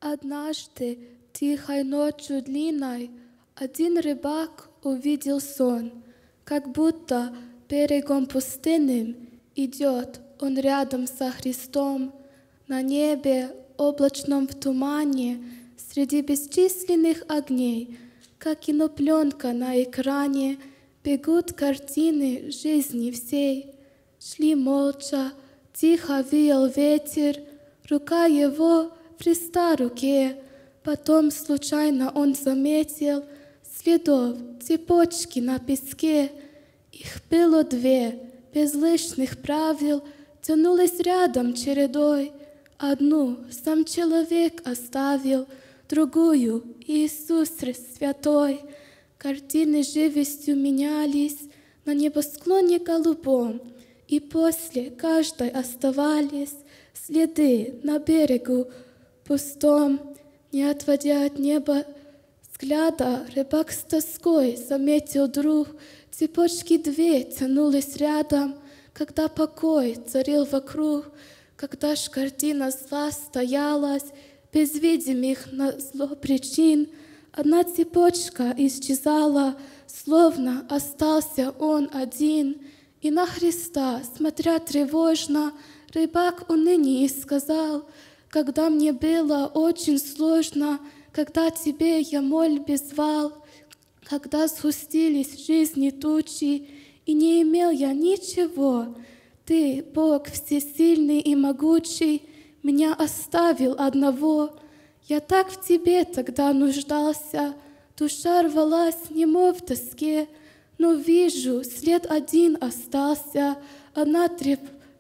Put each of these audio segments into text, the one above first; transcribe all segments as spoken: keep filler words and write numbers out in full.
Однажды, тихой ночью длинной, один рыбак увидел сон, как будто берегом пустынным идет он рядом со Христом. На небе, облачном в тумане, среди бесчисленных огней, как кинопленка на экране, бегут картины жизни всей. Шли молча, тихо веял ветер, рука его в Христа руке. Потом случайно он заметил следов цепочки на песке. Их было две, без лишних правил, тянулись рядом чередой. Одну сам человек оставил, другую Иисус Святой. Картины живостью менялись на небосклоне голубом, и после каждой оставались следы на берегу пустом. Не отводя от неба взгляда, рыбак с тоской заметил вдруг, цепочки две тянулись рядом, когда покой царил вокруг, когда ж картина зла стоялась, без видимых на зло причин. Одна цепочка исчезала, словно остался он один. И на Христа, смотря тревожно, рыбак уныние сказал: когда мне было очень сложно, когда тебе я мольбе звал, когда сгустились в жизни тучи, и не имел я ничего, Ты, Бог всесильный и могучий, меня оставил одного. Я так в Тебе тогда нуждался, душа рвалась немой в тоске, но вижу, след один остался, одна, треп...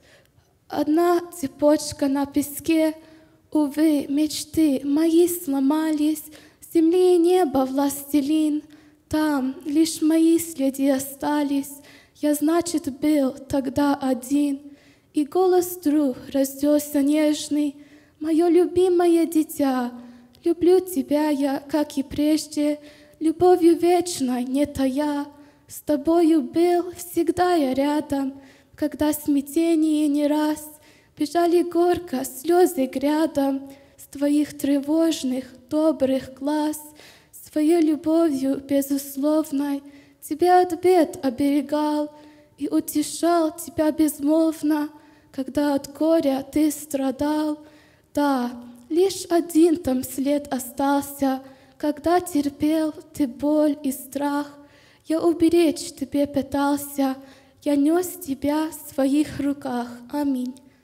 одна цепочка на песке. Увы, мечты мои сломались, земли и неба властелин, там лишь мои следы остались, я, значит, был тогда один. И голос вдруг раздался нежный: мое любимое дитя, люблю тебя я, как и прежде, любовью вечной не тая. С тобою был всегда я рядом, когда смятение не раз бежали горько слезы грядом с твоих тревожных добрых глаз. Своей любовью безусловной тебя от бед оберегал и утешал тебя безмолвно, когда от горя ты страдал. Да, лишь один там след остался, когда терпел ты боль и страх. Я уберечь тебе пытался, я нес тебя в своих руках. Аминь.